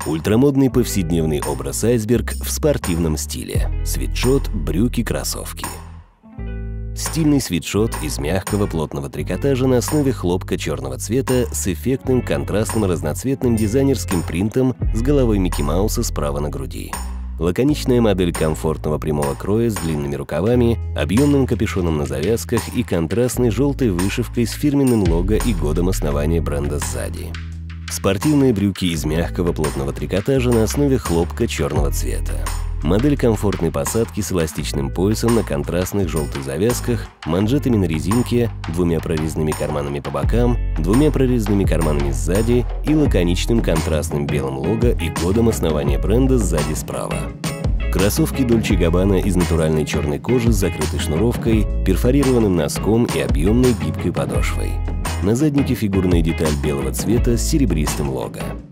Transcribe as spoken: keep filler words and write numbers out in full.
Ультрамодный повседневный образ айсберг в спортивном стиле. Свитшот, брюки, кроссовки. Стильный свитшот из мягкого плотного трикотажа на основе хлопка черного цвета с эффектным контрастным разноцветным дизайнерским принтом с головой Микки Мауса справа на груди. Лаконичная модель комфортного прямого кроя с длинными рукавами, объемным капюшоном на завязках и контрастной желтой вышивкой с фирменным лого и годом основания бренда сзади. Спортивные брюки из мягкого плотного трикотажа на основе хлопка черного цвета. Модель комфортной посадки с эластичным поясом на контрастных желтых завязках, манжетами на резинке, двумя прорезными карманами по бокам, двумя прорезными карманами сзади и лаконичным контрастным белым лого и годом основания бренда сзади справа. Кроссовки Dolce Gabbana из натуральной черной кожи с закрытой шнуровкой, перфорированным носком и объемной гибкой подошвой. На заднике фигурная деталь белого цвета с серебристым лого.